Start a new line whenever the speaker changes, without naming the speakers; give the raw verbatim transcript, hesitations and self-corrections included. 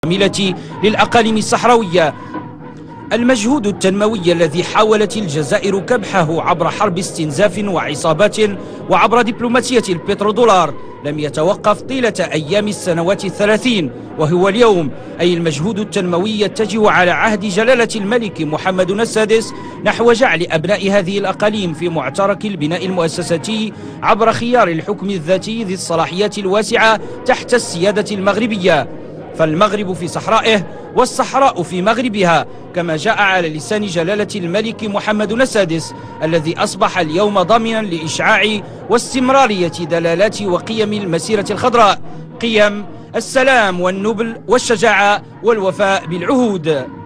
للأقاليم الصحراوية. المجهود التنموي الذي حاولت الجزائر كبحه عبر حرب استنزاف وعصابات وعبر دبلوماسية البترودولار لم يتوقف طيلة أيام السنوات الثلاثين، وهو اليوم أي المجهود التنموي يتجه على عهد جلالة الملك محمد السادس نحو جعل أبناء هذه الأقاليم في معترك البناء المؤسساتي عبر خيار الحكم الذاتي ذي الصلاحيات الواسعة تحت السيادة المغربية. فالمغرب في صحرائه والصحراء في مغربها، كما جاء على لسان جلالة الملك محمد السادس الذي أصبح اليوم ضامنا لإشعاع واستمرارية دلالات وقيم المسيرة الخضراء، قيم السلام والنبل والشجاعة والوفاء بالعهود.